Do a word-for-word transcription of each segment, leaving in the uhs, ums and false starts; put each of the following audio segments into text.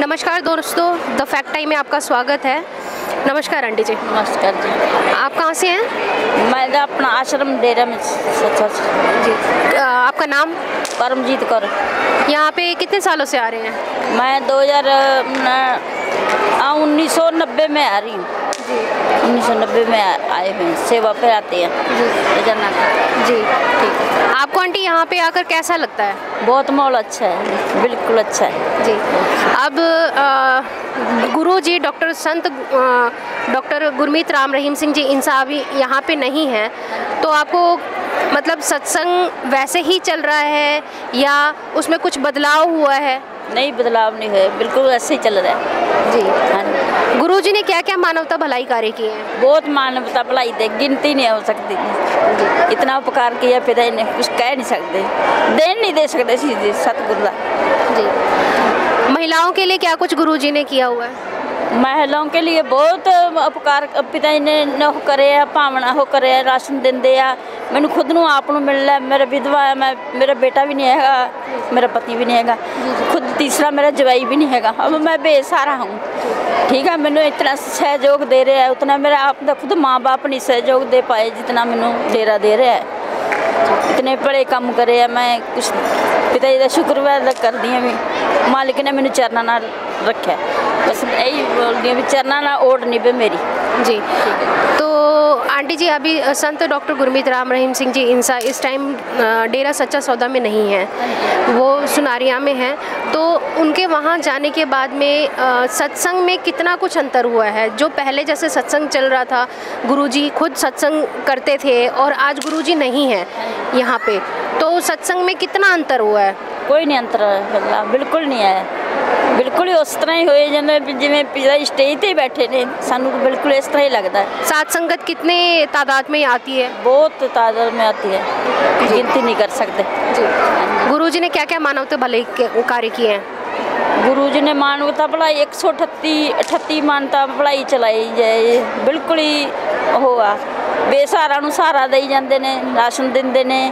नमस्कार दोस्तों, the fact time में आपका स्वागत है। नमस्कार आंटी जी। नमस्कार जी। आप कहाँ से हैं? मैं अपना आश्रम डेरा में जी। आ, आपका नाम? परमजीत कौर। यहाँ पे कितने सालों से आ रहे हैं? मैं दो हज़ार उन्नीस सौ नब्बे में आ रही हूँ। उन्नीस सौ नब्बे में आए हुए सेवा पे आते हैं जी। जी ठीक है। आपको आंटी यहाँ पे आकर कैसा लगता है? बहुत माहौल अच्छा है, बिल्कुल अच्छा है जी। अब गुरु जी डॉक्टर संत डॉक्टर गुरमीत राम रहीम सिंह जी इन साहब यहाँ पे नहीं हैं, तो आपको मतलब सत्संग वैसे ही चल रहा है या उसमें कुछ बदलाव हुआ है? नहीं, बदलाव नहीं है, बिल्कुल ऐसे ही चल रहा है जी। हाँ। गुरु जी ने क्या क्या मानवता भलाई कार्य किए हैं? बहुत मानवता भलाई दे, गिनती नहीं हो सकती। इतना उपकार किया, पिता ने कुछ कह नहीं सकते, देन नहीं दे सकते सीधे सतगुरु दा जी। महिलाओं के लिए क्या कुछ गुरु जी ने किया हुआ है? महिलाओं के लिए बहुत उपकार पिता जी ने न करे भावना हो करे, राशन देंदे आ। मैनू खुद नू आप मिल रहा, मेरा विधवा है, मैं मेरा बेटा भी नहीं है, मेरा पति भी नहीं है, खुद तीसरा मेरा जवाई भी नहीं है। अब मैं बेसहारा हूँ, ठीक है। मैनू इतना सहयोग दे रहा है, उतना मेरा आप खुद माँ बाप नहीं सहयोग दे पाए जितना मैनू डेरा दे रहा है। इतने बड़े काम करे है, मैं कुछ पिता जी का शुक्रवार कर दी भी, मालिक ने मैनू चरणा नाल रखा। बस यही बोलती हूँ भी चरणा ना ओढ़ नहीं पे मेरी जी। तो आंटी जी अभी संत डॉक्टर गुरमीत राम रहीम सिंह जी इंसा इस टाइम डेरा सच्चा सौदा में नहीं है, वो सुनारिया में हैं, तो उनके वहाँ जाने के बाद में सत्संग में कितना कुछ अंतर हुआ है? जो पहले जैसे सत्संग चल रहा था, गुरुजी खुद सत्संग करते थे और आज गुरुजी नहीं है यहाँ पे, तो सत्संग में कितना अंतर हुआ है? कोई नहीं अंतर है, बिल्कुल नहीं है। बिल्कुल ही उस तरह ही होए जिन्हें जिमें पिता स्टेज पे बैठे ने, सानू बिल्कुल इस तरह ही लगता है। सात संगत कितने तादाद में आती है? बहुत तादाद में आती है, गिनती नहीं कर सकते जी। गुरुजी ने क्या क्या मानवता भले कार्य किए हैं? गुरुजी ने मानवता भलाई एक सौ अठत्ती अठत्ती मानता भलाई चलाई जाए, बिल्कुल ही होआ बेसहारा नू सहारा दई जाते ने, राशन देंदे ने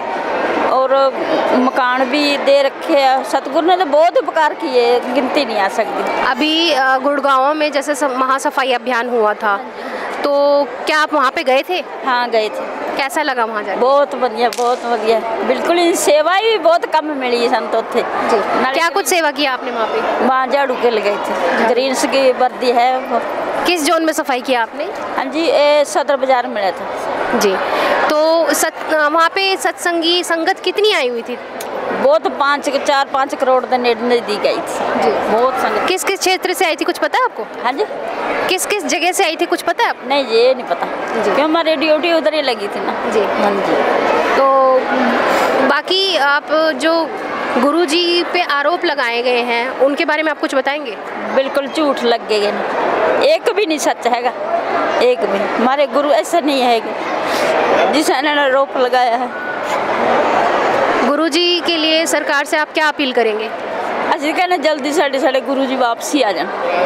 और मकान भी दे रखे हैं। सतगुरु ने तो बहुत उपकार किए, गिनती नहीं आ सकती। अभी गुड़गांव में जैसे महासफाई अभियान हुआ था, तो क्या आप वहाँ पे गए थे? हाँ गए थे। कैसा लगा वहाँ जाकर? बहुत बढ़िया, बहुत बढ़िया, बिल्कुल ही सेवा भी बहुत कम मिली है संत उत्थे जी। क्या कुछ सेवा किया आपने वहाँ पे? वहाँ झाड़ू के लगाई थी, ग्रीन्स की वर्दी है। किस जोन में सफाई किया आपने? हाँ जी, ये सदर बाजार मिला था जी। तो सत वहाँ पे सत्संगी संगत कितनी आई हुई थी? बहुत पाँच चार पाँच करोड़ के नजदीक आई थी जी। बहुत संगत। किस किस क्षेत्र से आई थी, कुछ पता है आपको? हाँ जी। किस किस जगह से आई थी, कुछ पता है आपको? नहीं ये नहीं पता जी, क्यों हमारी ड्यूटी उधर ही लगी थी ना जी। हाँ जी। तो बाकी आप जो गुरुजी पे आरोप लगाए गए हैं उनके बारे में आप कुछ बताएंगे? बिल्कुल झूठ लग गए, एक भी नहीं सच हैगा, एक भी। हमारे गुरु ऐसा नहीं है जिस इन्होंने आरोप लगाया है। गुरुजी के लिए सरकार से आप क्या अपील करेंगे? असं कहना जल्दी साढ़े साढ़े गुरुजी वापसी आ जाए।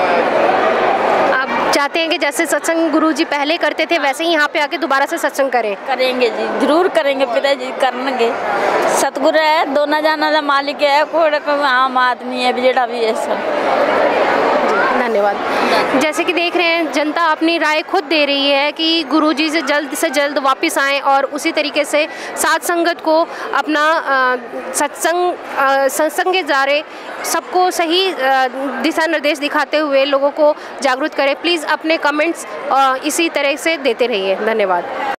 आप चाहते हैं कि जैसे सत्संग गुरुजी पहले करते थे वैसे ही यहाँ पे आके दोबारा से सत्संग करें? करेंगे जी, जरूर करेंगे, पिता जी करेंगे। सतगुरु है, दोनों जाना का मालिक है, कोई आम आदमी है जेड़ा भी है सब। धन्यवाद। जैसे कि देख रहे हैं जनता अपनी राय खुद दे रही है कि गुरुजी से जल्द से जल्द वापस आएं और उसी तरीके से साथ संगत को अपना सत्संग सत्संग के जारे सबको सही दिशा निर्देश दिखाते हुए लोगों को जागरूक करें। प्लीज़ अपने कमेंट्स इसी तरह से देते रहिए। धन्यवाद।